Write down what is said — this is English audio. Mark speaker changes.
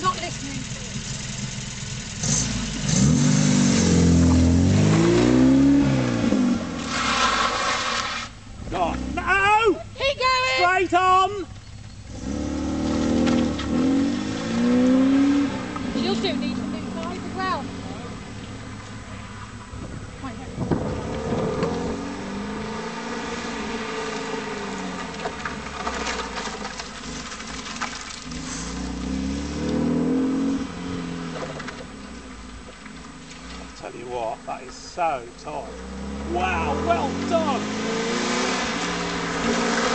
Speaker 1: not listening.
Speaker 2: God, no!
Speaker 1: Keep going!
Speaker 2: Straight on!
Speaker 1: She'll do need to move sides as well. Wait,
Speaker 2: Tell you what, that is so tight. Wow, well done!